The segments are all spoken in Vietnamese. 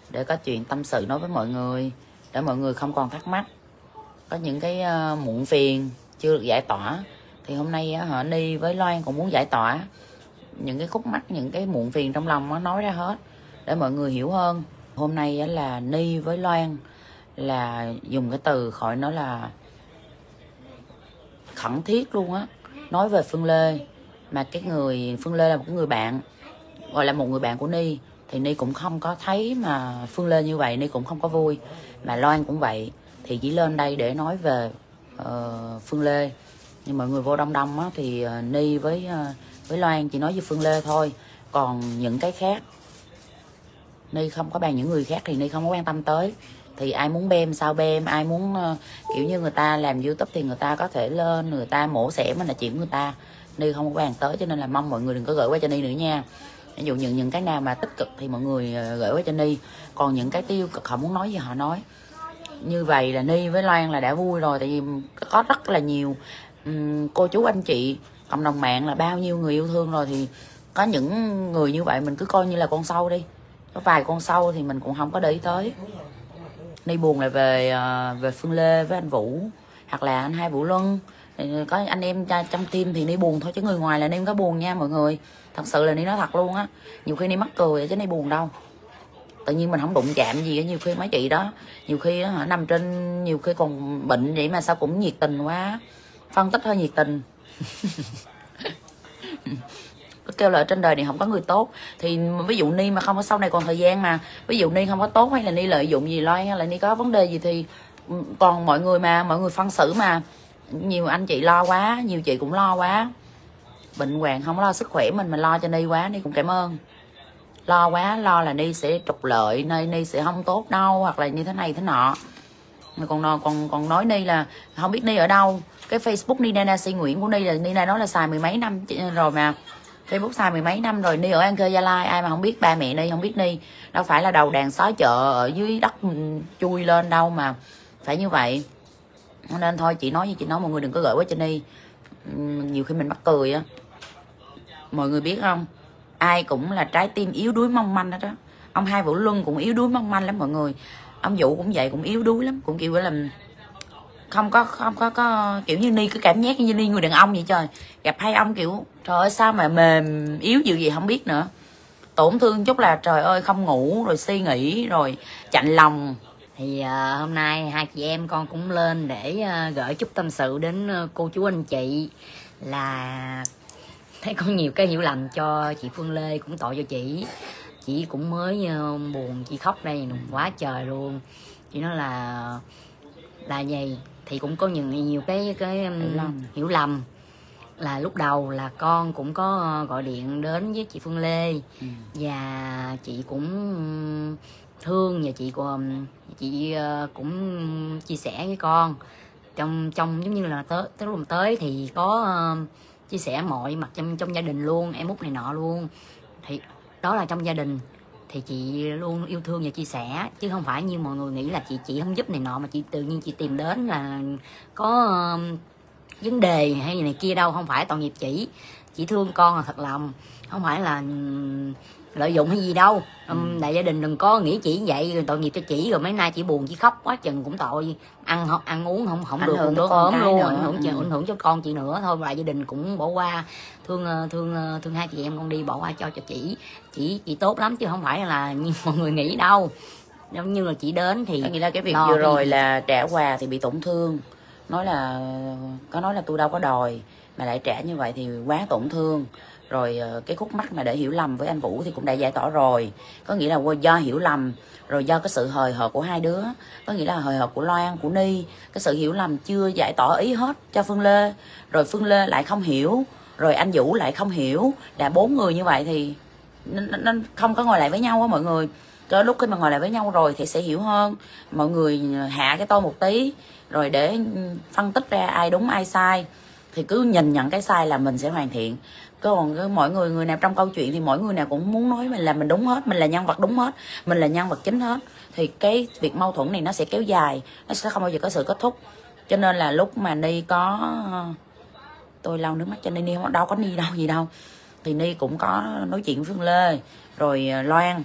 để có chuyện tâm sự nói với mọi người, để mọi người không còn thắc mắc, có những cái muộn phiền chưa được giải tỏa. Thì hôm nay họ Ni với Loan cũng muốn giải tỏa những cái khúc mắc, những cái muộn phiền trong lòng, nó nói ra hết để mọi người hiểu hơn. Hôm nay là Ni với Loan là dùng cái từ khỏi nói là khẩn thiết luôn á, nói về Phương Lê. Mà cái người Phương Lê là một cái người bạn, gọi là một người bạn của Ni, thì Ni cũng không có thấy mà Phương Lê như vậy, Ni cũng không có vui. Mà Loan cũng vậy, thì chỉ lên đây để nói về Phương Lê. Nhưng mọi người vô đông đông á, thì Ni với Loan chỉ nói với Phương Lê thôi. Còn những cái khác Ni không có bàn, những người khác thì Ni không có quan tâm tới. Thì ai muốn bem sao bem, ai muốn kiểu như người ta làm YouTube thì người ta có thể lên, người ta mổ xẻ mình là chuyện của người ta, Ni không có bàn tới. Cho nên là mong mọi người đừng có gửi qua cho Ni nữa nha. Ví dụ những cái nào mà tích cực thì mọi người gửi qua cho Ni, còn những cái tiêu cực họ muốn nói gì họ nói. Như vậy là Ni với Loan là đã vui rồi, tại vì có rất là nhiều cô chú anh chị cộng đồng mạng là bao nhiêu người yêu thương rồi. Thì có những người như vậy mình cứ coi như là con sâu đi, có vài con sâu thì mình cũng không có để ý tới. Ni buồn là về Phương Lê với anh Vũ, hoặc là anh Hai Vũ Luân. Có anh em trong team thì Ni buồn thôi, chứ người ngoài là Ni không có buồn nha mọi người. Thật sự là Ni nói thật luôn á, nhiều khi Ni mắc cười chứ Ni buồn đâu. Tự nhiên mình không đụng chạm gì á, nhiều khi mấy chị đó nhiều khi nằm trên, nhiều khi còn bệnh vậy mà sao cũng nhiệt tình quá, phân tích hơi nhiệt tình. Kêu là ở trên đời này không có người tốt. Thì ví dụ Ni mà không có, sau này còn thời gian mà ví dụ Ni không có tốt, hay là Ni lợi dụng gì Loan, hay là Ni có vấn đề gì, thì còn mọi người mà, mọi người phân xử mà. Nhiều anh chị lo quá, nhiều chị cũng lo quá, bệnh hoạn không lo sức khỏe mình mà lo cho Ni quá. Ni cũng cảm ơn. Lo quá, lo là Ni sẽ trục lợi, Ni sẽ không tốt đâu, hoặc là như thế này thế nọ. Còn nói Ni là không biết Ni ở đâu. Cái Facebook Ni Nana Si Nguyễn của Ni là Ni nói là xài mười mấy năm rồi mà. Facebook xài mười mấy năm rồi. Ni ở An Khê Gia Lai, ai mà không biết, ba mẹ Ni không biết Ni. Đâu phải là đầu đàn xó chợ ở dưới đất mình chui lên đâu mà phải như vậy. Nên thôi chị nói như chị nói, mọi người đừng có gửi quá cho Ni. Nhiều khi mình mắc cười á. Mọi người biết không, ai cũng là trái tim yếu đuối mong manh hết đó. Ông Hai Vũ Luân cũng yếu đuối mong manh lắm mọi người. Ông Vũ cũng vậy, cũng yếu đuối lắm, cũng kiểu là không có kiểu như Ni cứ cảm giác như Ni người đàn ông vậy. Trời, gặp hai ông kiểu trời ơi sao mà mềm yếu dữ gì không biết nữa. Tổn thương chút là trời ơi không ngủ, rồi suy nghĩ, rồi chạnh lòng. Thì hôm nay hai chị em con cũng lên để gửi chút tâm sự đến cô chú anh chị, là thấy có nhiều cái hiểu lầm cho chị Phương Lê, cũng tội cho chị cũng mới buồn, chị khóc đây quá trời luôn. Chị nói là gì thì cũng có nhiều cái hiểu lầm. Là lúc đầu là con cũng có gọi điện đến với chị Phương Lê, và chị cũng thương, và chị cũng chia sẻ với con trong giống như là tới lúc tới thì có chia sẻ mọi mặt trong gia đình luôn, em út này nọ luôn. Thì đó là trong gia đình thì chị luôn yêu thương và chia sẻ, chứ không phải như mọi người nghĩ là chị không giúp này nọ, mà chị tự nhiên chị tìm đến là có vấn đề hay gì này kia đâu. Không phải, tội nghiệp chị thương con là thật lòng, không phải là lợi dụng hay gì đâu. Đại gia đình đừng có nghĩ chị vậy rồi tội nghiệp cho chị, rồi mấy nay chị buồn chị khóc quá chừng cũng tội. Ăn uống không được, đứa ốm luôn, ảnh hưởng cho con chị nữa. Thôi đại gia đình cũng bỏ qua, thương hai chị em con đi, bỏ qua cho chị tốt lắm, chứ không phải là như mọi người nghĩ đâu. Giống như là chị đến thì nghĩa là cái việc vừa rồi là trả quà thì bị tổn thương, nói là tôi đâu có đòi mà lại trả như vậy thì quá tổn thương rồi. Cái khúc mắc mà để hiểu lầm với anh Vũ thì cũng đã giải tỏa rồi, có nghĩa là do hiểu lầm rồi, do cái sự hời hợt của hai đứa, có nghĩa là hời hợt của Loan, của Ni, cái sự hiểu lầm chưa giải tỏa ý hết cho Phương Lê, rồi Phương Lê lại không hiểu, rồi anh Vũ lại không hiểu, là bốn người như vậy thì nó không có ngồi lại với nhau á mọi người. Tới lúc khi mà ngồi lại với nhau rồi thì sẽ hiểu hơn. Mọi người hạ cái tôi một tí rồi để phân tích ra ai đúng ai sai, thì cứ nhìn nhận cái sai là mình sẽ hoàn thiện. Còn mọi người nào trong câu chuyện thì mỗi người nào cũng muốn nói mình là mình đúng hết, mình là nhân vật đúng hết, mình là nhân vật chính hết, thì cái việc mâu thuẫn này nó sẽ kéo dài, nó sẽ không bao giờ có sự kết thúc. Cho nên là lúc mà Ni có, tôi lau nước mắt cho Ni đâu có Ni đâu gì đâu, thì Ni cũng có nói chuyện với Phương Lê rồi Loan,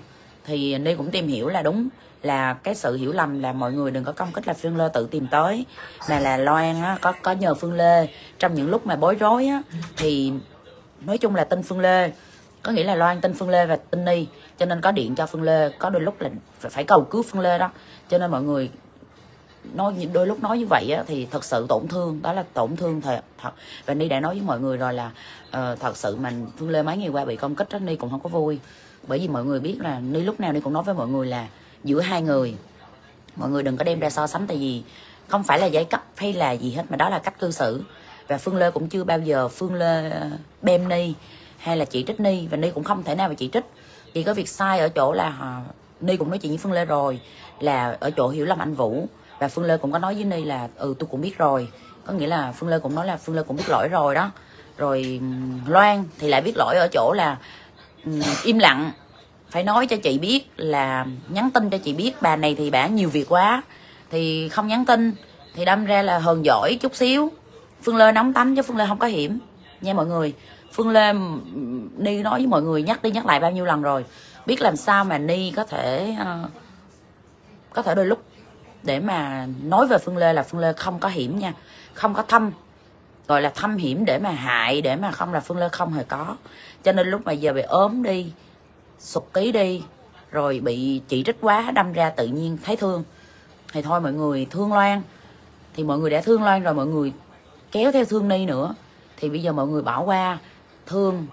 thì Ni cũng tìm hiểu là đúng là cái sự hiểu lầm là mọi người đừng có công kích là Phương Lê tự tìm tới, mà là Loan á, có nhờ Phương Lê trong những lúc mà bối rối á, thì nói chung là tin Phương Lê, có nghĩa là Loan tin Phương Lê và tin Ni, cho nên có điện cho Phương Lê, có đôi lúc là phải cầu cứu Phương Lê đó, cho nên mọi người đôi lúc nói như vậy á, thì thật sự tổn thương, đó là tổn thương thật. Và Ni đã nói với mọi người rồi là thật sự mà Phương Lê mấy ngày qua bị công kích đó, Ni cũng không có vui, bởi vì mọi người biết là Ni lúc nào Ni cũng nói với mọi người là giữa hai người mọi người đừng có đem ra so sánh, tại vì không phải là giai cấp hay là gì hết, mà đó là cách cư xử. Và Phương Lê cũng chưa bao giờ Phương Lê bem Ni hay là chỉ trích Ni, và Ni cũng không thể nào mà chỉ trích. Chỉ có việc sai ở chỗ là Ni cũng nói chuyện với Phương Lê rồi, là ở chỗ hiểu lầm anh Vũ, và Phương Lê cũng có nói với Ni là tôi cũng biết rồi, có nghĩa là Phương Lê cũng nói là Phương Lê cũng biết lỗi rồi đó. Rồi Loan thì lại biết lỗi ở chỗ là im lặng, phải nói cho chị biết, là nhắn tin cho chị biết bà này thì bà nhiều việc quá thì không nhắn tin, thì đâm ra là hờn giỏi chút xíu. Phương Lê nóng tánh chứ Phương Lê không có hiểm nha mọi người. Phương Lê, Ni nói với mọi người nhắc đi nhắc lại bao nhiêu lần rồi, biết làm sao mà Ni có thể đôi lúc để mà nói về Phương Lê là Phương Lê không có hiểm nha, không có gọi là thâm hiểm để mà hại, để mà không, là Phương Lê không hề có. Cho nên lúc mà giờ bị ốm đi, sụt ký đi, rồi bị chỉ trích quá, đâm ra tự nhiên thấy thương, thì thôi mọi người thương Loan, thì mọi người đã thương Loan rồi, mọi người kéo theo thương Ni nữa, thì bây giờ mọi người bỏ qua thương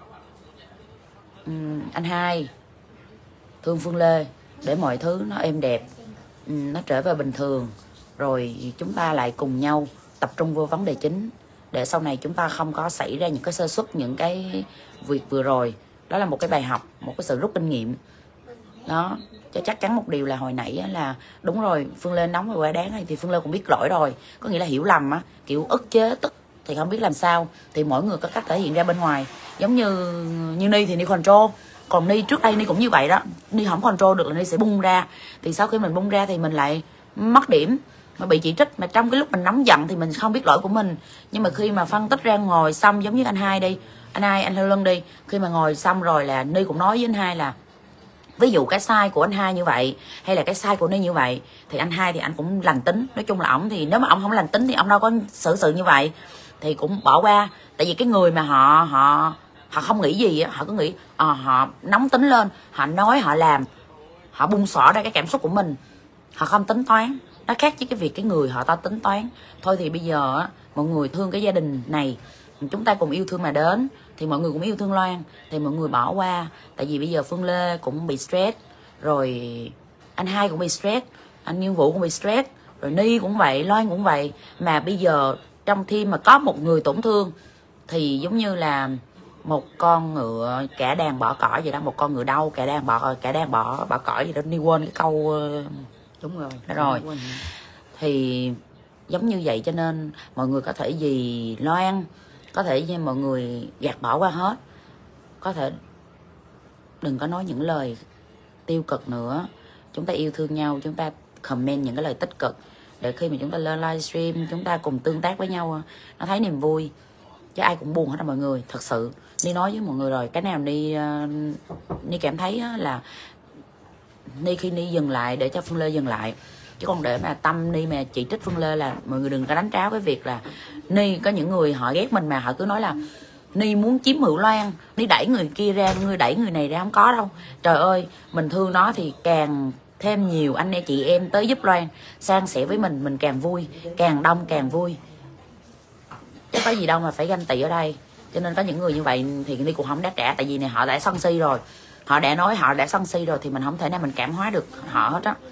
anh hai, thương Phương Lê, để mọi thứ nó êm đẹp, nó trở về bình thường, rồi chúng ta lại cùng nhau tập trung vô vấn đề chính, để sau này chúng ta không có xảy ra những cái sơ suất, những cái việc vừa rồi. Đó là một cái bài học, một cái sự rút kinh nghiệm đó. Cho chắc chắn một điều là hồi nãy là đúng rồi, Phương Lê nóng và quá đáng này, thì Phương Lê cũng biết lỗi rồi, có nghĩa là hiểu lầm á, kiểu ức chế tức thì không biết làm sao, thì mỗi người có cách thể hiện ra bên ngoài. Giống như Ni thì Ni control, còn Ni trước đây Ni cũng như vậy đó, Ni không control được là Ni sẽ bung ra, thì sau khi mình bung ra thì mình lại mất điểm, mà bị chỉ trích, mà trong cái lúc mình nóng giận thì mình không biết lỗi của mình. Nhưng mà khi mà phân tích ra ngồi xong, giống như anh hai đi, anh Lân đi, khi mà ngồi xong rồi là Ni cũng nói với anh hai là ví dụ cái sai của anh hai như vậy, hay là cái sai của Ni như vậy, thì anh hai thì anh cũng lành tính, nói chung là ổng thì nếu mà ổng không lành tính thì ổng đâu có xử sự như vậy, thì cũng bỏ qua. Tại vì cái người mà họ không nghĩ gì á, họ cứ nghĩ họ nóng tính lên, họ nói họ làm, họ bung xỏ ra cái cảm xúc của mình, họ không tính toán. Nó khác với cái việc cái người họ ta tính toán. Thôi thì bây giờ á, mọi người thương cái gia đình này, chúng ta cùng yêu thương mà đến, thì mọi người cũng yêu thương Loan, thì mọi người bỏ qua. Tại vì bây giờ Phương Lê cũng bị stress, rồi anh hai cũng bị stress, anh Như Vũ cũng bị stress, rồi Ni cũng vậy, Loan cũng vậy. Mà bây giờ trong team mà có một người tổn thương thì giống như là một con ngựa cả đàn bỏ cỏ vậy đó, một con ngựa đau cả đàn bỏ cỏ vậy đó. Ni quên cái câu đúng rồi đó rồi. Thì giống như vậy, cho nên mọi người có thể vì Loan, có thể mọi người gạt bỏ qua hết, có thể đừng có nói những lời tiêu cực nữa. Chúng ta yêu thương nhau, chúng ta comment những cái lời tích cực, để khi mà chúng ta lên livestream chúng ta cùng tương tác với nhau, nó thấy niềm vui, chứ ai cũng buồn hết á mọi người. Thật sự Ni nói với mọi người rồi, cái nào Ni cảm thấy là khi Ni dừng lại để cho Phương Lê dừng lại, chứ còn để mà tâm Ni mà chỉ trích Phương Lê là mọi người đừng có đánh tráo cái việc là Ni, có những người họ ghét mình mà họ cứ nói là Ni muốn chiếm hữu Loan, Ni đẩy người kia ra, người đẩy người này ra, không có đâu. Trời ơi, mình thương nó thì càng thêm nhiều anh em chị em tới giúp Loan, san sẻ với mình càng vui, càng đông càng vui, chứ có gì đâu mà phải ganh tị ở đây. Cho nên có những người như vậy thì Ni cũng không đáp trả, tại vì này họ đã sân si rồi, họ đã nói họ đã sân si rồi, thì mình không thể nào mình cảm hóa được họ hết á.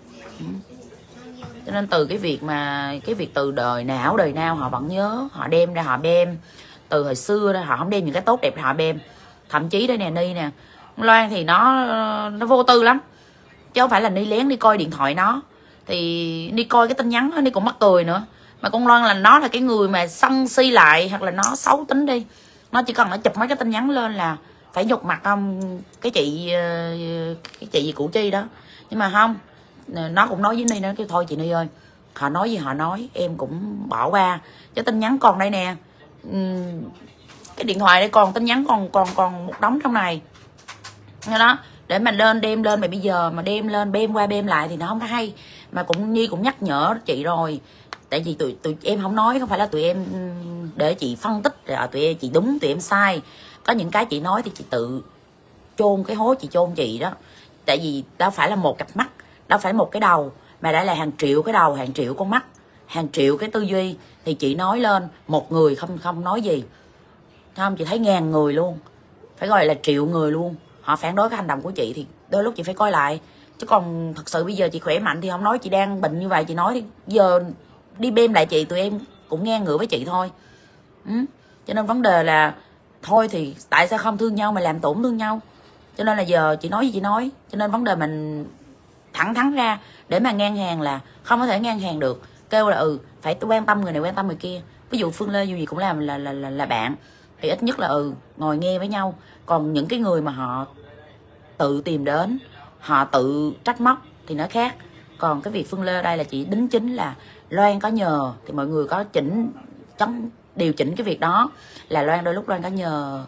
Cho nên từ cái việc từ đời nào họ vẫn nhớ, họ đem ra họ bem, từ hồi xưa đó họ không đem những cái tốt đẹp họ bem. Thậm chí đây nè, Ni nè, Loan thì nó vô tư lắm, chứ không phải là Ni lén đi coi điện thoại nó, thì Ni coi cái tin nhắn đó Ni cũng mắc cười nữa. Mà con Loan là nó là cái người mà sân si lại, hoặc là nó xấu tính đi, nó chỉ cần nó chụp mấy cái tin nhắn lên là phải nhục mặt không cái chị gì Củ Chi đó. Nhưng mà không, nó cũng nói với Ni, nó kêu thôi chị Ni ơi, họ nói gì họ nói, em cũng bỏ qua, chứ tin nhắn còn đây nè, cái điện thoại đây còn tin nhắn còn một đống trong này. Nghe đó, để mà lên đem lên, mà bây giờ mà đem lên bêm qua bêm lại thì nó không có hay. Mà cũng Nhi cũng nhắc nhở chị rồi, tại vì tụi em không nói, không phải là tụi em để chị phân tích tụi em chị đúng tụi em sai. Có những cái chị nói thì chị tự chôn cái hố chị chôn chị đó. Tại vì đâu phải là một cặp mắt, đâu phải một cái đầu, mà đã là hàng triệu cái đầu, hàng triệu con mắt, hàng triệu cái tư duy. Thì chị nói lên một người không nói gì, không, chị thấy ngàn người luôn, phải gọi là triệu người luôn, họ phản đối cái hành động của chị, thì đôi lúc chị phải coi lại. Chứ còn thật sự bây giờ chị khỏe mạnh thì không nói, chị đang bệnh như vậy chị nói thì giờ đi bêm lại chị, tụi em cũng ngang ngửa với chị thôi. Cho nên vấn đề là thôi thì tại sao không thương nhau mà làm tổn thương nhau. Cho nên là giờ chị nói gì chị nói, cho nên vấn đề mình thẳng thắn ra để mà ngang hàng là không có thể ngang hàng được. Kêu là phải quan tâm người này quan tâm người kia. Ví dụ Phương Lê dù gì cũng làm là bạn, thì ít nhất là ngồi nghe với nhau. Còn những cái người mà họ tự tìm đến, họ tự trách móc thì nó khác. Còn cái việc Phương Lê đây là chị đính chính là Loan có nhờ, thì mọi người có điều chỉnh cái việc đó, là Loan đôi lúc Loan có nhờ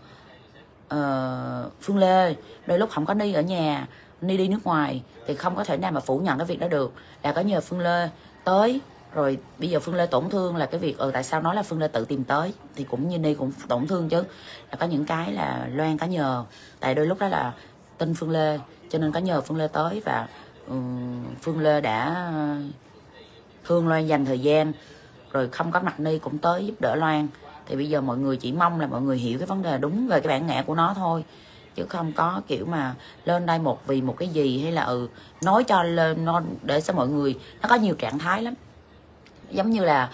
Phương Lê, đôi lúc không có Ni ở nhà, Ni đi nước ngoài thì không có thể nào mà phủ nhận cái việc đó được, là có nhờ Phương Lê tới. Rồi bây giờ Phương Lê tổn thương là cái việc tại sao nói là Phương Lê tự tìm tới, thì cũng như Ni cũng tổn thương chứ. Là có những cái là Loan có nhờ, tại đôi lúc đó là tin Phương Lê cho nên có nhờ Phương Lê tới, và Phương Lê đã thương Loan dành thời gian, rồi không có mặt Ni cũng tới giúp đỡ Loan. Thì bây giờ mọi người chỉ mong là mọi người hiểu cái vấn đề đúng về cái bản ngã của nó thôi, chứ không có kiểu mà lên đây vì một cái gì, hay là nói cho lên nó để cho mọi người, nó có nhiều trạng thái lắm. Giống như là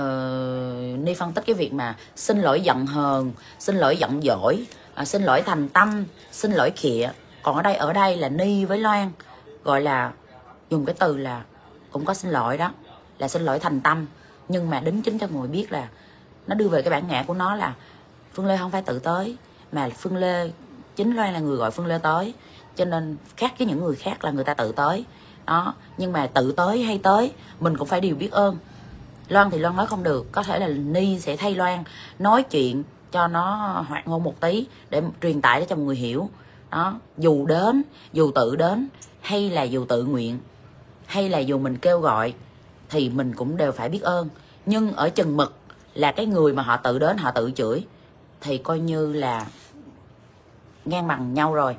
Ni phân tích cái việc mà xin lỗi giận hờn, xin lỗi giận dỗi, xin lỗi thành tâm, xin lỗi khịa. Còn ở đây là Ni với Loan gọi là dùng cái từ là cũng có xin lỗi đó, là xin lỗi thành tâm. Nhưng mà đính chính cho người biết là nó đưa về cái bản ngã của nó là Phương Lê không phải tự tới, mà Phương Lê, chính Loan là người gọi Phương Lê tới. Cho nên khác với những người khác là người ta tự tới đó. Nhưng mà tự tới hay tới mình cũng phải điều biết ơn. Loan thì Loan nói không được, có thể là Ni sẽ thay Loan nói chuyện cho nó hoạt ngôn một tí để truyền tải để cho mọi người hiểu đó. Dù đến, dù tự đến, hay là dù tự nguyện, hay là dù mình kêu gọi, thì mình cũng đều phải biết ơn. Nhưng ở chừng mực là cái người mà họ tự đến, họ tự chửi, thì coi như là ngang bằng nhau rồi.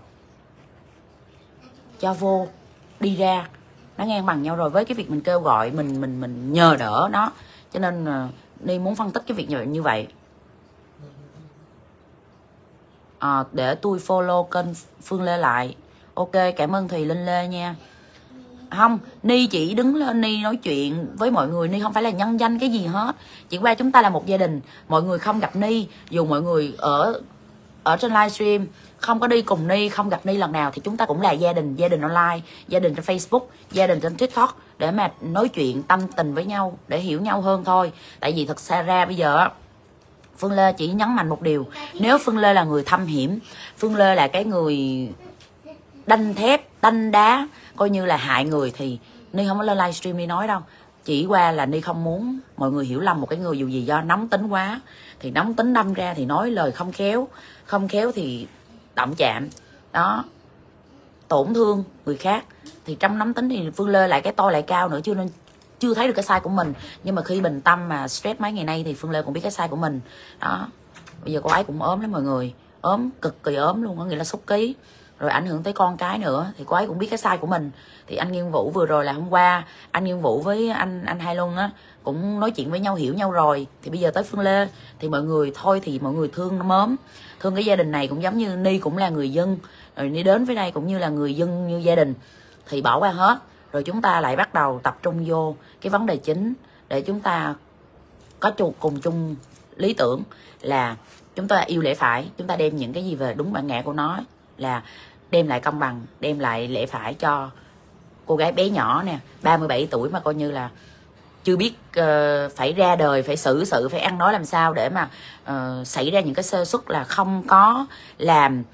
Cho vô đi ra, nó ngang bằng nhau rồi với cái việc mình kêu gọi, mình nhờ đỡ nó. Cho nên Ni muốn phân tích cái việc như vậy. Để tôi follow kênh Phương Lê lại. Ok, cảm ơn Thùy Linh Lê nha. Không, Ni chỉ đứng lên Ni nói chuyện với mọi người. Ni không phải là nhân danh cái gì hết, chỉ qua chúng ta là một gia đình. Mọi người không gặp Ni, dù mọi người ở trên livestream không có đi cùng Ni, không gặp Ni lần nào, thì chúng ta cũng là gia đình online, gia đình trên Facebook, gia đình trên TikTok, để mà nói chuyện tâm tình với nhau, để hiểu nhau hơn thôi. Tại vì thật ra bây giờ Phương Lê chỉ nhấn mạnh một điều, nếu Phương Lê là người thâm hiểm, Phương Lê là cái người đanh thép, đanh đá, coi như là hại người, thì Ni không có lên livestream Ni nói đâu. Chỉ qua là Ni không muốn mọi người hiểu lầm một cái người, dù gì do nóng tính quá, thì nóng tính đâm ra thì nói lời không khéo, không khéo thì động chạm đó, tổn thương người khác. Thì trong nóng tính thì Phương Lê lại cái tôi lại cao nữa, chưa nên chưa thấy được cái sai của mình. Nhưng mà khi bình tâm mà stress mấy ngày nay thì Phương Lê cũng biết cái sai của mình đó. Bây giờ cô ấy cũng ốm lắm mọi người, ốm cực kỳ ốm luôn, có nghĩa là sút ký, rồi ảnh hưởng tới con cái nữa. Thì cô ấy cũng biết cái sai của mình. Thì anh Nghiên Vũ vừa rồi là hôm qua anh Nghiên Vũ với anh Hai Luân á cũng nói chuyện với nhau, hiểu nhau rồi. Thì bây giờ tới Phương Lê thì mọi người thôi, thì mọi người thương nó mớm, thương cái gia đình này. Cũng giống như Ni cũng là người dân, rồi Ni đến với đây cũng như là người dân như gia đình, thì bỏ qua hết. Rồi chúng ta lại bắt đầu tập trung vô cái vấn đề chính, để chúng ta có cùng chung lý tưởng là chúng ta yêu lẽ phải. Chúng ta đem những cái gì về đúng bản ngã của nó, là đem lại công bằng, đem lại lẽ phải cho cô gái bé nhỏ nè, 37 tuổi mà coi như là chưa biết phải ra đời, phải xử sự, phải ăn nói làm sao để mà xảy ra những cái sơ suất là không có làm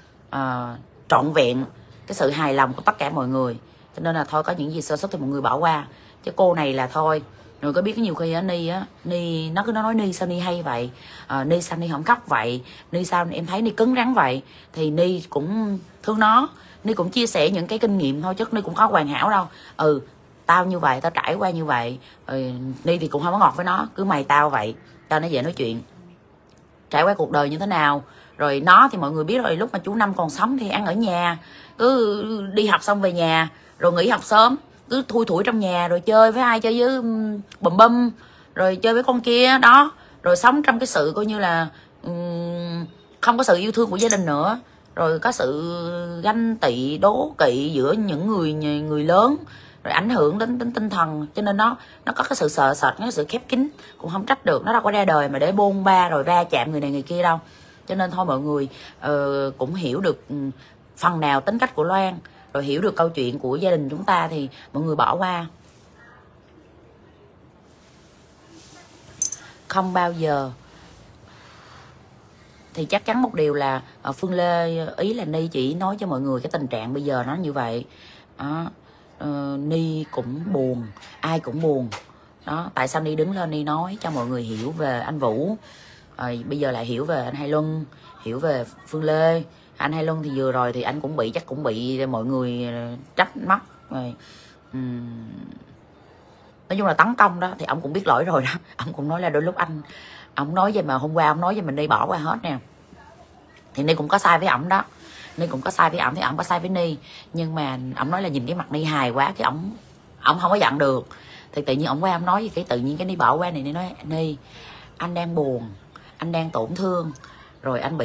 trọn vẹn cái sự hài lòng của tất cả mọi người. Cho nên là thôi, có những gì sơ suất thì mọi người bỏ qua, chứ cô này là thôi. Rồi có biết nhiều khi á, Ni nó cứ nói Ni sao Ni hay vậy, Ni sao Ni không khóc vậy, Ni sao em thấy Ni cứng rắn vậy, thì Ni cũng thương nó. Ni cũng chia sẻ những cái kinh nghiệm thôi chứ Ni cũng có hoàn hảo đâu. Tao như vậy, tao trải qua như vậy. Ni thì cũng không có ngọt với nó, cứ mày tao vậy cho nó dễ nói chuyện. Trải qua cuộc đời như thế nào, rồi nó thì mọi người biết rồi, lúc mà chú Năm còn sống thì ăn ở nhà, cứ đi học xong về nhà, rồi nghỉ học sớm, cứ thui thủi trong nhà, rồi chơi với ai, chơi với bùm bum, rồi chơi với con kia đó, rồi sống trong cái sự coi như là không có sự yêu thương của gia đình nữa, rồi có sự ganh tị đố kỵ giữa những người lớn, rồi ảnh hưởng đến tinh thần, cho nên nó có cái sự sợ sệt, cái sự khép kín. Cũng không trách được, nó đâu có ra đời mà để bôn ba rồi va chạm người này người kia đâu. Cho nên thôi mọi người cũng hiểu được phần nào tính cách của Loan, rồi hiểu được câu chuyện của gia đình chúng ta thì mọi người bỏ qua. Không bao giờ thì chắc chắn một điều là Phương Lê, ý là Ni chỉ nói cho mọi người cái tình trạng bây giờ nó như vậy đó. Ni cũng buồn, ai cũng buồn đó. Tại sao Ni đứng lên Ni nói cho mọi người hiểu về anh Vũ, bây giờ lại hiểu về anh Hai Luân, hiểu về Phương Lê. Anh Hai Luân thì vừa rồi thì anh cũng bị, chắc cũng bị mọi người trách móc rồi. Nói chung là tấn công đó thì ông cũng biết lỗi rồi đó. Ông cũng nói là đôi lúc ông nói vậy mà hôm qua ông nói với mình Ni bỏ qua hết nè, thì Ni cũng có sai với ổng đó. Ni cũng có sai với ổng thì ổng có sai với Ni, nhưng mà ổng nói là nhìn cái mặt Ni hài quá, cái ổng không có giận được, thì tự nhiên ổng qua ổng nói gì cái tự nhiên cái Ni bỏ qua này. Ni nói Ni, anh đang buồn, anh đang tổn thương, rồi anh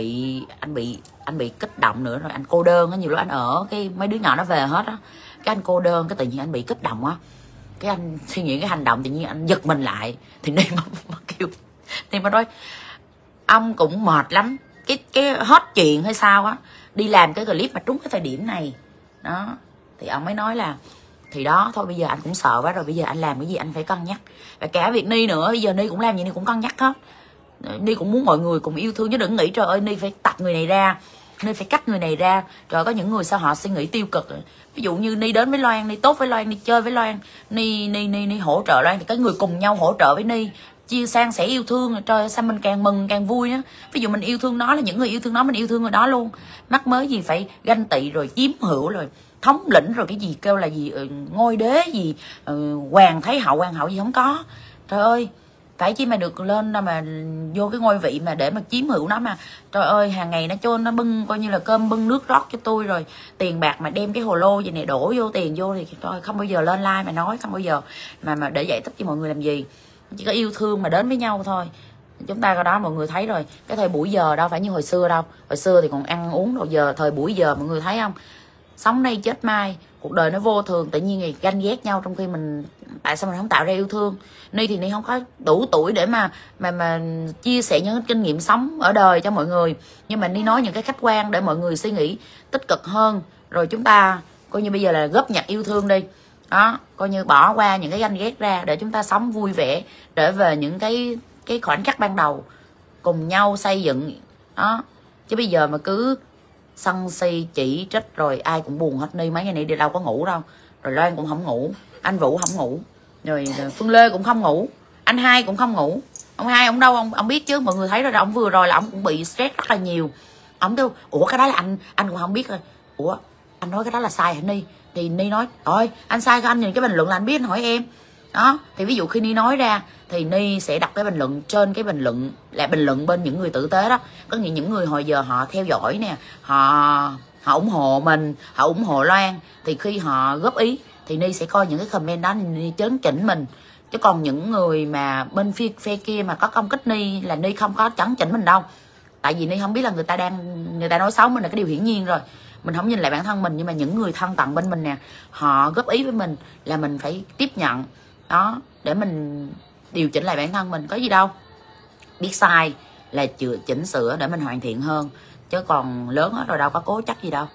bị kích động nữa, rồi anh cô đơn á, nhiều lúc anh ở cái mấy đứa nhỏ nó về hết á, cái anh cô đơn, cái tự nhiên anh bị kích động á, cái anh suy nghĩ cái hành động tự nhiên anh giật mình lại, thì Ni mà kêu, Ni mới nói ông cũng mệt lắm, cái hết chuyện hay sao á, đi làm cái clip mà trúng cái thời điểm này đó. Thì ông mới nói là thì đó thôi, bây giờ anh cũng sợ quá rồi, bây giờ anh làm cái gì anh phải cân nhắc, và cả việc Ni nữa, bây giờ Ni cũng làm gì Ni cũng cân nhắc hết. Ni cũng muốn mọi người cùng yêu thương, chứ đừng nghĩ trời ơi Ni phải tạch người này ra, Ni phải cắt người này ra. Trời, có những người sao họ suy nghĩ tiêu cực. Ví dụ như Ni đến với Loan, Ni tốt với Loan, Ni chơi với Loan, Ni hỗ trợ Loan, thì cái người cùng nhau hỗ trợ với Ni, chia san sẻ yêu thương, trời ơi, sao mình càng mừng càng vui á. Ví dụ mình yêu thương nó, là những người yêu thương nó, mình yêu thương người đó luôn, mắc mới gì phải ganh tị rồi chiếm hữu rồi thống lĩnh rồi cái gì kêu là gì ngôi đế gì hoàng thái hậu hoàng hậu gì không có. Trời ơi, phải chi mà được lên mà vô cái ngôi vị mà để mà chiếm hữu nó, mà trời ơi hàng ngày nó cho nó bưng coi như là cơm bưng nước rót cho tôi, rồi tiền bạc mà đem cái hồ lô gì này đổ vô tiền vô, thì trời, không bao giờ lên like mà nói, không bao giờ mà để giải thích cho mọi người làm gì. Chỉ có yêu thương mà đến với nhau thôi. Chúng ta cái đó mọi người thấy rồi, cái thời buổi giờ đâu phải như hồi xưa đâu. Hồi xưa thì còn ăn uống rồi, giờ thời buổi giờ mọi người thấy không, sống nay chết mai, cuộc đời nó vô thường, tự nhiên thì ganh ghét nhau, trong khi mình tại sao mình không tạo ra yêu thương. Ni thì Ni không có đủ tuổi để mà chia sẻ những kinh nghiệm sống ở đời cho mọi người, nhưng mà Ni nói những cái khách quan để mọi người suy nghĩ tích cực hơn, rồi chúng ta coi như bây giờ là góp nhặt yêu thương đi đó, coi như bỏ qua những cái ganh ghét ra để chúng ta sống vui vẻ, trở về những cái khoảnh khắc ban đầu cùng nhau xây dựng đó. Chứ bây giờ mà cứ sân si chỉ trích rồi ai cũng buồn hết. Ni mấy ngày nay đi đâu có ngủ đâu, rồi Loan cũng không ngủ, anh Vũ không ngủ, rồi Phương Lê cũng không ngủ, anh Hai cũng không ngủ. Ông Hai ông đâu, ông biết chứ, mọi người thấy rồi đó, ông vừa rồi là ông cũng bị stress rất là nhiều. Ông kêu ủa cái đó là anh cũng không biết rồi, ủa anh nói cái đó là sai hả Ni? Thì Ni nói rồi anh sai, anh nhìn cái bình luận là anh biết, anh hỏi em đó. Thì ví dụ khi Ni nói ra thì Ni sẽ đọc cái bình luận, trên cái bình luận là bình luận bên những người tử tế đó, có những người hồi giờ họ theo dõi nè, họ ủng hộ mình, họ ủng hộ Loan, thì khi họ góp ý thì Ni sẽ coi những cái comment đó, Ni chấn chỉnh mình. Chứ còn những người mà bên phe kia mà có công kích Ni là Ni không có chấn chỉnh mình đâu, tại vì Ni không biết là người ta nói xấu mình là cái điều hiển nhiên rồi, mình không nhìn lại bản thân mình. Nhưng mà những người thân cận bên mình nè, họ góp ý với mình là mình phải tiếp nhận đó, để mình điều chỉnh lại bản thân mình. Có gì đâu, biết sai là chỉnh sửa để mình hoàn thiện hơn, chứ còn lớn hết rồi đâu có cố chấp gì đâu.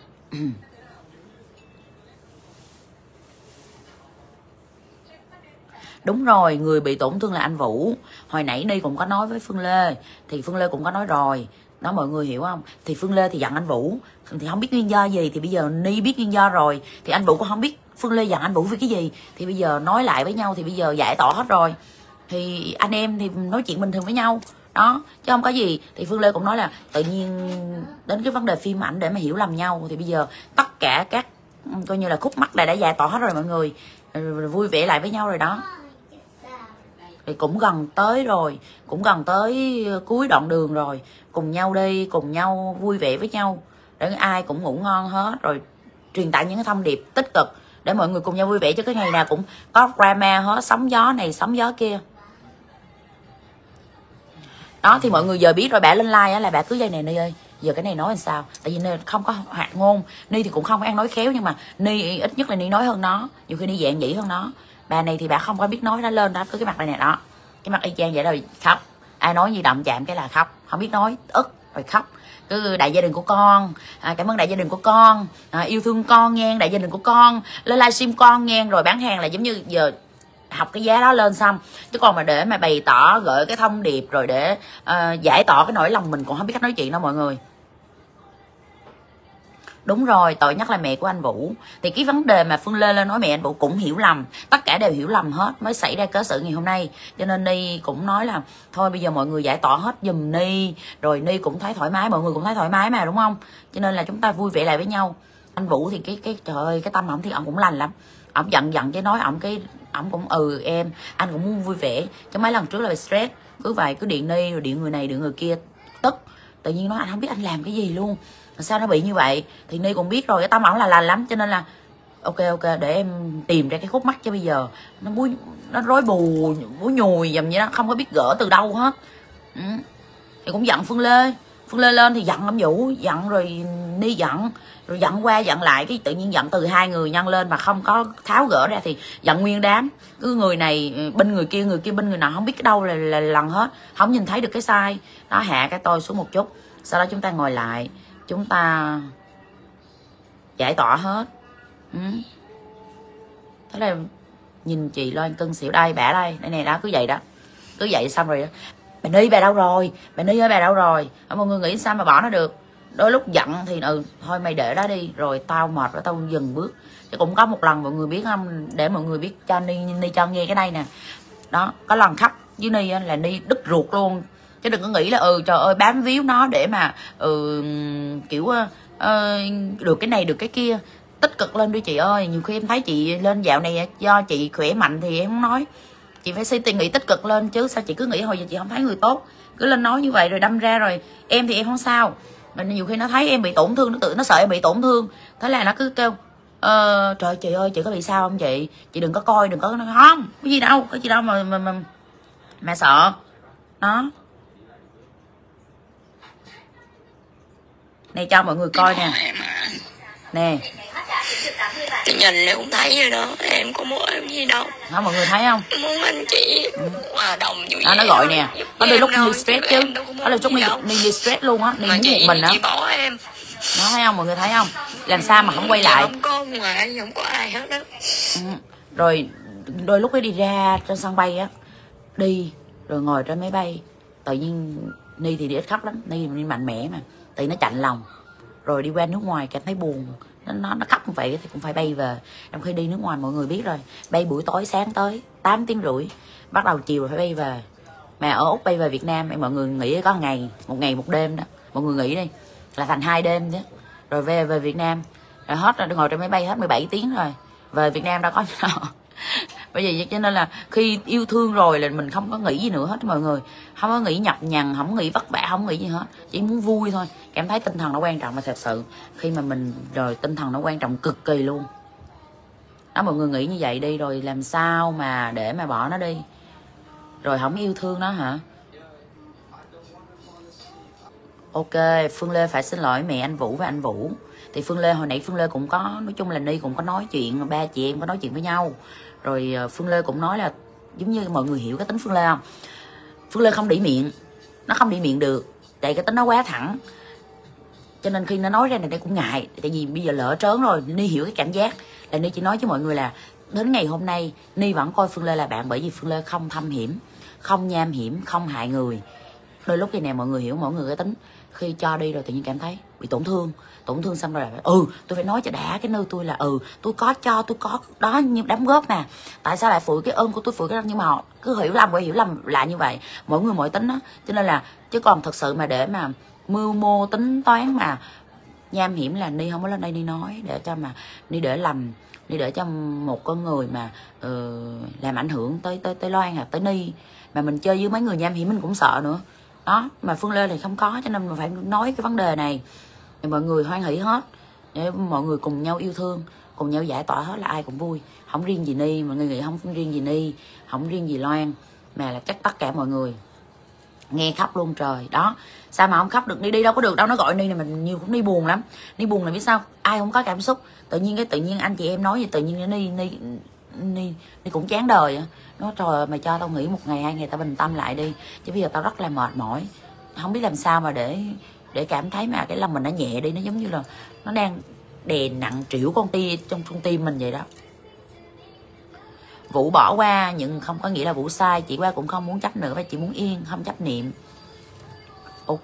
Đúng rồi, người bị tổn thương là anh Vũ. Hồi nãy Ni cũng có nói với Phương Lê, thì Phương Lê cũng có nói rồi đó, mọi người hiểu không? Thì Phương Lê thì giận anh Vũ thì không biết nguyên do gì, thì bây giờ Ni biết nguyên do rồi, thì anh Vũ cũng không biết Phương Lê giận anh Vũ vì cái gì, thì bây giờ nói lại với nhau, thì bây giờ giải tỏa hết rồi, thì anh em thì nói chuyện bình thường với nhau đó, chứ không có gì. Thì Phương Lê cũng nói là tự nhiên đến cái vấn đề phim ảnh để mà hiểu lầm nhau, thì bây giờ tất cả các coi như là khúc mắc đã giải tỏa hết rồi mọi người, rồi vui vẻ lại với nhau rồi đó. Thì cũng gần tới rồi, cũng gần tới cuối đoạn đường rồi, cùng nhau đi, cùng nhau vui vẻ với nhau để ai cũng ngủ ngon hết, rồi truyền tải những cái thông điệp tích cực để mọi người cùng nhau vui vẻ, chứ cái ngày nào cũng có drama hết, sóng gió này sóng gió kia. Đó thì mọi người giờ biết rồi, bà lên like á là bà cứ dây này Ni ơi, giờ cái này nói làm sao, tại vì Ni không có hoạt ngôn, Ni thì cũng không có ăn nói khéo, nhưng mà Ni ít nhất là Ni nói hơn nó, nhiều khi Ni dạng dĩ hơn nó. Bà này thì bà không có biết nói, nó lên đó cứ cái mặt này nè, đó cái mặt y chang vậy rồi khóc, ai nói gì động chạm cái là khóc, không biết nói ức rồi khóc. Cứ đại gia đình của con, cảm ơn đại gia đình của con, yêu thương con nghe, đại gia đình của con lên livestream con nghe, rồi bán hàng là giống như giờ học cái giá đó lên xong, chứ còn mà để mà bày tỏ gửi cái thông điệp rồi để giải tỏa cái nỗi lòng mình cũng không biết cách nói chuyện đâu mọi người. Đúng rồi, tội nhất là mẹ của anh Vũ. Thì cái vấn đề mà Phương Lê lên nói mẹ anh Vũ cũng hiểu lầm, tất cả đều hiểu lầm hết mới xảy ra cớ sự ngày hôm nay. Cho nên Ni cũng nói là thôi bây giờ mọi người giải tỏa hết giùm Ni, rồi Ni cũng thấy thoải mái, mọi người cũng thấy thoải mái mà, đúng không? Cho nên là chúng ta vui vẻ lại với nhau. Anh Vũ thì cái trời ơi, cái tâm ổng thì ổng cũng lành lắm, ổng giận chứ nói ổng cũng em, anh cũng muốn vui vẻ. Chứ mấy lần trước là bị stress, cứ vậy cứ điện Ni rồi điện người này điện người kia, tức tự nhiên nói anh không biết anh làm cái gì luôn, sao nó bị như vậy. Thì Ni cũng biết rồi, cái tâm ổng là lành lắm, cho nên là ok để em tìm ra cái khúc mắc, cho bây giờ nó rối bù nhùi dầm như đó, không có biết gỡ từ đâu hết. Thì cũng giận Phương Lê lên thì giận ông Vũ, giận rồi Ni giận, rồi giận qua giận lại, cái tự nhiên giận từ hai người nhân lên mà không có tháo gỡ ra thì giận nguyên đám, cứ người này bên người kia bên người nào, không biết cái đâu là lần hết, không nhìn thấy được cái sai đó. Hạ cái tôi xuống một chút, sau đó chúng ta ngồi lại, chúng ta giải tỏa hết. Thế là nhìn chị Loan cưng xỉu đây, bả đây này đó, cứ vậy đó, cứ vậy xong rồi đó. Bà Ni bà đâu rồi, bà Ni ơi bà đâu rồi, mọi người nghĩ sao mà bỏ nó được. Đôi lúc giận thì thôi mày để đó đi, rồi tao mệt rồi tao dừng bước. Chứ cũng có một lần mọi người biết không, để mọi người biết cho Ni cho nghe cái đây nè. Đó, có lần khóc với Ni là Ni đứt ruột luôn, chứ đừng có nghĩ là trời ơi bám víu nó để mà kiểu được cái này được cái kia. Tích cực lên đi chị ơi, nhiều khi em thấy chị lên dạo này do chị khỏe mạnh thì em không nói, chị phải suy nghĩ tích cực lên chứ, sao chị cứ nghĩ hồi giờ chị không thấy người tốt, cứ lên nói như vậy rồi đâm ra rồi em thì em không sao, mà nhiều khi nó thấy em bị tổn thương, nó sợ em bị tổn thương, thế là nó cứ kêu trời chị ơi chị có bị sao không chị đừng có coi, đừng có không có gì đâu, mà sợ đó. Này cho mọi người coi nè, nè tôi nhìn là cũng thấy rồi đó, em có muốn em gì đâu. đó mọi người thấy không, Muốn anh chị hòa đồng vui đó, nó gọi nè, có đôi lúc Ni stress chứ, có đôi lúc Ni stress luôn á, Ni muốn một mình á. Bỏ em. Nó thấy không mọi người thấy không, làm sao mà không quay lại, Không có ngoài, không có ai hết đó. Rồi đôi lúc ấy đi ra trên sân bay á, đi rồi ngồi trên máy bay, tự nhiên Ni thì đi ít khóc lắm, Ni mạnh mẽ mà, thì nó chạnh lòng, rồi đi qua nước ngoài cảm thấy buồn, nó khóc như vậy thì cũng phải bay về. Trong khi đi nước ngoài mọi người biết rồi, bay buổi tối sáng tới 8 tiếng rưỡi, bắt đầu chiều phải bay về. Mà ở Úc bay về Việt Nam mọi người nghĩ có một ngày một đêm đó, mọi người nghĩ đi là thành 2 đêm chứ, rồi về Việt Nam rồi hết rồi, ngồi trên máy bay hết 17 tiếng rồi, về Việt Nam đâu có gì đâu. Bởi vì cho nên là khi yêu thương rồi là mình không có nghĩ gì nữa hết mọi người, không có nghĩ nhọc nhằn, không nghĩ vất vả, không nghĩ gì hết, chỉ muốn vui thôi. Em thấy tinh thần nó quan trọng, mà thật sự khi mà mình rồi tinh thần nó quan trọng cực kỳ luôn đó. Mọi người nghĩ như vậy đi, rồi làm sao mà để mà bỏ nó đi, rồi không yêu thương nó hả? Ok, Phương Lê phải xin lỗi mẹ anh Vũ và anh Vũ. Thì Phương Lê hồi nãy Phương Lê cũng có, nói chung là Ni cũng có nói chuyện, ba chị em có nói chuyện với nhau. Rồi Phương Lê cũng nói là giống như mọi người hiểu cái tính Phương Lê không? Phương Lê không đĩ miệng, nó không đĩ miệng được, tại cái tính nó quá thẳng. Cho nên khi nó nói ra này đây cũng ngại, tại vì bây giờ lỡ trớn rồi. Ni hiểu cái cảm giác là Ni chỉ nói với mọi người là đến ngày hôm nay Ni vẫn coi Phương Lê là bạn, bởi vì Phương Lê không thâm hiểm, không nham hiểm, không hại người. Đôi lúc vậy nè mọi người hiểu, mọi người cái tính khi cho đi rồi tự nhiên cảm thấy bị tổn thương xong rồi là tôi phải nói cho đã cái nơi tôi là tôi có đó như đóng góp mà, tại sao lại phủi cái ơn của tôi, phủi cái ơn, nhưng mà họ cứ hiểu lầm lại như vậy, mỗi người mỗi tính đó. Cho nên là chứ còn thật sự mà để mà mưu mô tính toán mà nham hiểm là Ni không có lên đây Ni nói để cho mà Ni để cho một con người mà làm ảnh hưởng tới Loan hoặc tới Ni, mà mình chơi với mấy người nham hiểm mình cũng sợ nữa đó. Mà Phương Lê thì không có, cho nên mình phải nói cái vấn đề này để mọi người hoan hỷ hết, để mọi người cùng nhau yêu thương, cùng nhau giải tỏa hết là ai cũng vui, không riêng gì Ni, mọi người nghĩ không riêng gì Ni, không riêng gì Loan, mà là chắc tất cả mọi người nghe khóc luôn trời đó. Sao mà không khóc được, đi đâu có được đâu, nó gọi Ni này mình nhiều cũng Ni buồn lắm. Ni buồn là biết sao, ai không có cảm xúc, tự nhiên anh chị em nói gì tự nhiên Ni cũng chán đời á. Nó trời ơi, mày cho tao nghỉ 1 ngày 2 ngày tao bình tâm lại đi, chứ bây giờ tao rất là mệt mỏi, không biết làm sao mà để cảm thấy mà cái lòng mình nó nhẹ đi, nó giống như là nó đang đè nặng trĩu con trong tim mình vậy đó. Vũ bỏ qua nhưng không có nghĩa là Vũ sai, chị qua cũng không muốn chấp nữa và chị muốn yên, không chấp niệm. Ok,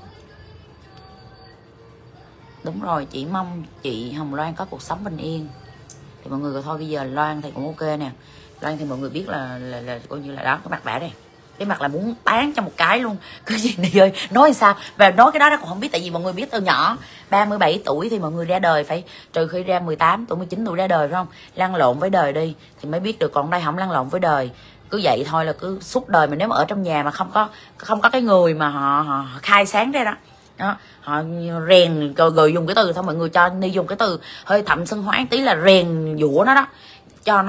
đúng rồi, chị mong chị Hồng Loan có cuộc sống bình yên. Thì mọi người thôi bây giờ Loan thì cũng ok nè. Loan thì mọi người biết là coi như là đó, cái mặt bả đây, cái mặt là muốn tán cho một cái luôn. Cứ gì đi ơi, nói sao và nói cái đó cũng không biết, tại vì mọi người biết từ nhỏ 37 tuổi thì mọi người ra đời phải, trừ khi ra 18 tuổi 19 tuổi ra đời phải không, lăn lộn với đời đi thì mới biết được, còn đây không lăn lộn với đời, cứ vậy thôi là cứ suốt đời mình. Nếu mà ở trong nhà mà không có cái người mà họ khai sáng ra đó, họ rèn rồi dùng cái từ thôi, mọi người cho Ni dùng cái từ hơi thậm sân hoáng tí là rèn dũa nó đó, cho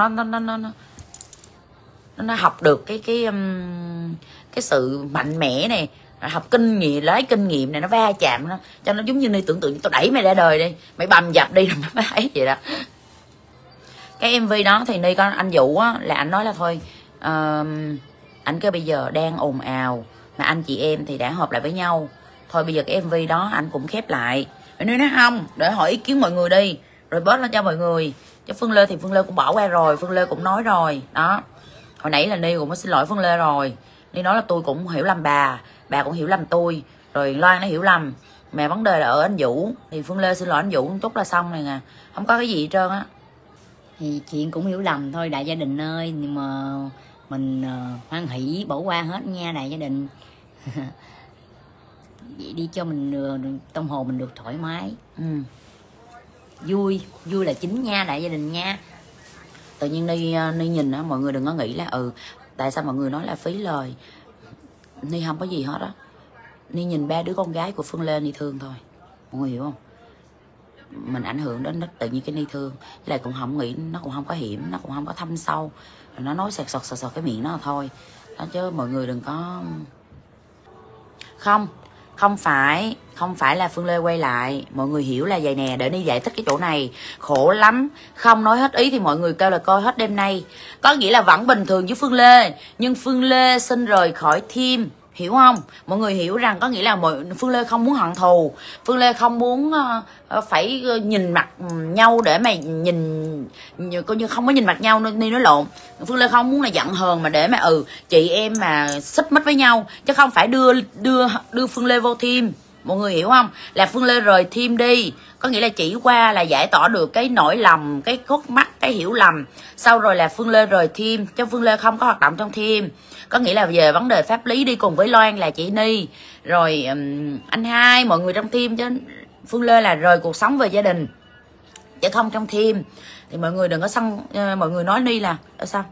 nó học được cái sự mạnh mẽ này, học kinh nghiệm, lấy kinh nghiệm này, nó va chạm nó cho nó giống như Ni tưởng tượng tôi đẩy mày ra đời đi, mày bầm dập đi rồi mới thấy vậy đó. Cái MV đó thì Ni có anh Vũ á, là anh nói là thôi anh kêu bây giờ đang ồn ào mà anh chị em thì đã hợp lại với nhau, thôi bây giờ cái MV đó anh cũng khép lại. Nên nói không, để hỏi ý kiến mọi người đi rồi bớt lên cho mọi người. Chứ Phương Lê thì Phương Lê cũng bỏ qua rồi, Phương Lê cũng nói rồi đó. Hồi nãy là Ni cũng có xin lỗi Phương Lê rồi, Ni nói là tôi cũng hiểu lầm bà cũng hiểu lầm tôi, rồi Loan nó hiểu lầm, mà vấn đề là ở anh Vũ thì Phương Lê xin lỗi anh Vũ chút là xong này nè, không có cái gì hết trơn á. Thì chuyện cũng hiểu lầm thôi đại gia đình ơi, nhưng mà mình hoan hỷ bỏ qua hết nha đại gia đình. Vậy đi cho mình tâm hồn mình được thoải mái. Vui là chính nha đại gia đình nha. Tự nhiên Ni nhìn á, mọi người đừng có nghĩ là tại sao mọi người nói là phí lời. Ni không có gì hết á. Ni nhìn 3 đứa con gái của Phương Lê Ni thương thôi, mọi người hiểu không? Mình ảnh hưởng đến nó, tự nhiên cái Ni thương. Với lại cũng không nghĩ, nó cũng không có hiểm, nó cũng không có thâm sâu, nó nói sọt cái miệng nó thôi đó, chứ mọi người đừng có. Không phải là Phương Lê quay lại, mọi người hiểu là vậy nè, để Ni giải thích cái chỗ này khổ lắm, không nói hết ý thì mọi người kêu là coi hết đêm nay, có nghĩa là vẫn bình thường với Phương Lê, nhưng Phương Lê xin rời khỏi team, hiểu không? Mọi người hiểu rằng có nghĩa là Phương Lê không muốn hận thù, Phương Lê không muốn phải nhìn mặt nhau để mà nhìn coi như không có nhìn mặt nhau nên Ni nói lộn. Phương Lê không muốn là giận hờn mà để mà chị em mà xích mích với nhau, chứ không phải đưa Phương Lê vô team. Mọi người hiểu không? Là Phương Lê rời team đi, có nghĩa là chỉ qua là giải tỏa được cái nỗi lòng, cái khúc mắc, cái hiểu lầm, sau rồi là Phương Lê rời team, chứ Phương Lê không có hoạt động trong team. Có nghĩa là về vấn đề pháp lý đi cùng với Loan là chị Ni, rồi anh hai, mọi người trong team, chứ Phương Lê là rời cuộc sống về gia đình chứ không trong team. Thì mọi người đừng có xăng, mọi người nói Ni là ở sao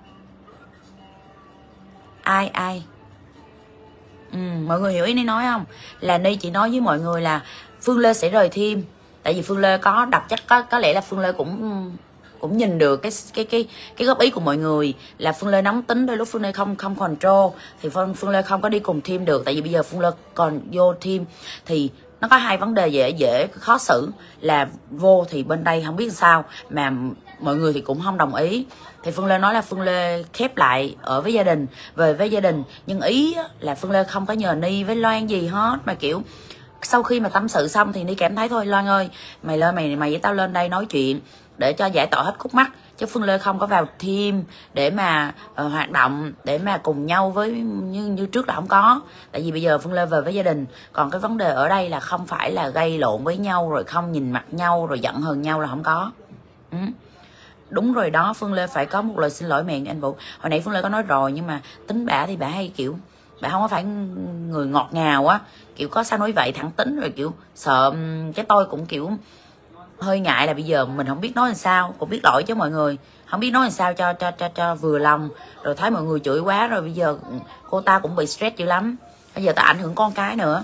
ai mọi người hiểu ý Ni nói không? Là Ni chỉ nói với mọi người là Phương Lê sẽ rời team, tại vì Phương Lê có đọc chắc có lẽ là Phương Lê cũng nhìn được cái góp ý của mọi người, là Phương Lê nóng tính, đôi lúc Phương Lê không control thì Phương Lê không có đi cùng team được, tại vì bây giờ Phương Lê còn vô team thì nó có hai vấn đề dễ khó xử, là vô thì bên đây không biết sao mà mọi người thì cũng không đồng ý, thì Phương Lê nói là Phương Lê khép lại ở với gia đình, về với gia đình, nhưng ý là Phương Lê không có nhờ Ni với Loan gì hết, mà kiểu sau khi mà tâm sự xong thì Ni cảm thấy thôi Loan ơi, mày với tao lên đây nói chuyện để cho giải tỏa hết khúc mắc, chứ Phương Lê không có vào team để mà hoạt động để mà cùng nhau với như trước là không có. Tại vì bây giờ Phương Lê về với gia đình, còn cái vấn đề ở đây là không phải là gây lộn với nhau rồi không nhìn mặt nhau rồi giận hờn nhau là không có. Đúng rồi đó, Phương Lê phải có một lời xin lỗi mẹ anh Vũ. Hồi nãy Phương Lê có nói rồi, nhưng mà tính bả thì bả hay kiểu bả không có phải người ngọt ngào á, kiểu có sao nói vậy, thẳng tính, rồi kiểu sợ cái tôi cũng kiểu hơi ngại là bây giờ mình không biết nói làm sao, cũng biết lỗi chứ mọi người, không biết nói làm sao cho vừa lòng, rồi thấy mọi người chửi quá rồi bây giờ cô ta cũng bị stress dữ lắm, bây giờ ta ảnh hưởng con cái nữa.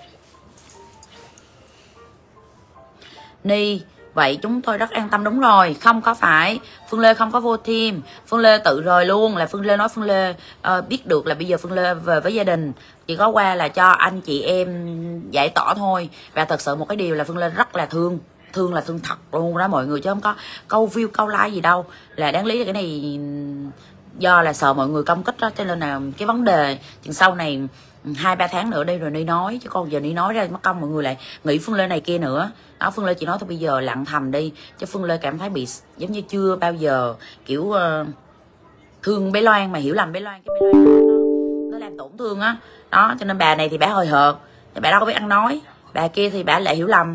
Ni, vậy chúng tôi rất an tâm. Đúng rồi, không có phải Phương Lê không có vô team, Phương Lê tự rời luôn, là Phương Lê nói Phương Lê biết được là bây giờ Phương Lê về với gia đình, chỉ có qua là cho anh chị em giải tỏa thôi. Và thật sự một cái điều là Phương Lê rất là thương là thương thật luôn đó mọi người, chứ không có câu view câu like gì đâu. Là đáng lý là cái này do là sợ mọi người công kích đó, cho nên là cái vấn đề chừng sau này 2-3 tháng nữa đi rồi Ni nói, chứ còn giờ Ni nói ra mất công mọi người lại nghĩ Phương Lê này kia nữa đó. Phương Lê chỉ nói thôi bây giờ lặng thầm đi, chứ Phương Lê cảm thấy bị giống như chưa bao giờ kiểu thương bé Loan mà hiểu lầm bé Loan, cái bé Loan nó làm tổn thương á đó. Cho nên bà này thì bà hồi hợt, bà đâu có biết ăn nói, bà kia thì bà lại hiểu lầm.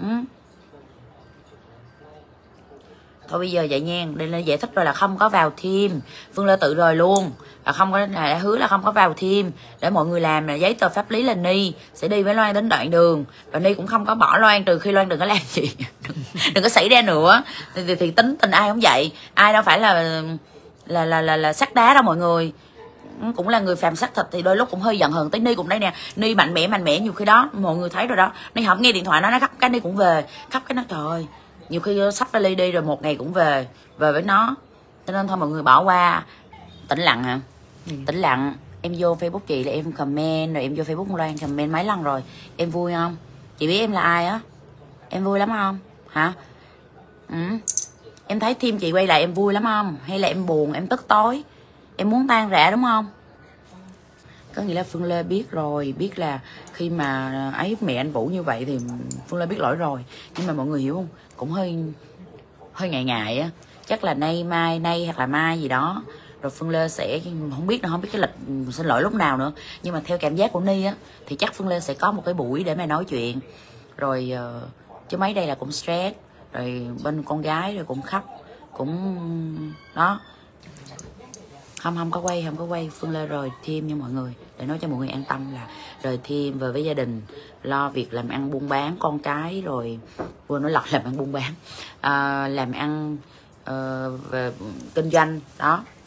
Thôi bây giờ vậy nha, đây là giải thích rồi là không có vào team, Phương Lê tự rời luôn, là không có, là đã hứa là không có vào team để mọi người làm là giấy tờ pháp lý là Ni sẽ đi với Loan đến đoạn đường, và Ni cũng không có bỏ Loan trừ khi Loan đừng có làm gì đừng có xảy ra nữa. Thì tính tình ai không vậy, ai đâu phải là sắt đá đâu mọi người, cũng là người phàm xác thịt, thì đôi lúc cũng hơi giận hờn. Tới Ni cũng đây nè, Ni mạnh mẽ nhiều khi đó mọi người thấy rồi đó, Ni không nghe điện thoại nó khóc cái Ni cũng về, khóc cái nó trời ơi, nhiều khi sắp vali đi rồi một ngày cũng về với nó. Cho nên thôi mọi người bỏ qua. Tĩnh lặng hả? Tĩnh lặng. Em vô Facebook chị là em comment, rồi em vô Facebook Loan comment mấy lần rồi. Em vui không? Chị biết em là ai á? Em vui lắm không? Hả? Em thấy team chị quay lại em vui lắm không? Hay là em buồn, em tức tối, em muốn tan rã đúng không? Có nghĩa là Phương Lê biết rồi, biết là khi mà ấy mẹ anh Vũ như vậy thì Phương Lê biết lỗi rồi. Nhưng mà mọi người hiểu không? Cũng hơi ngại á. Chắc là nay hoặc là mai gì đó rồi Phương Lê sẽ không biết cái lịch xin lỗi lúc nào nữa. Nhưng mà theo cảm giác của Ni á thì chắc Phương Lê sẽ có một cái buổi để mà nói chuyện. Rồi chứ mấy đây là cũng stress, rồi bên con gái rồi cũng khóc, cũng đó. Không có quay Phương Lê rời team nha mọi người, để nói cho mọi người an tâm là rời team về với gia đình, lo việc làm ăn buôn bán con cái, rồi quên nói lọt làm ăn buôn bán, làm ăn về kinh doanh đó.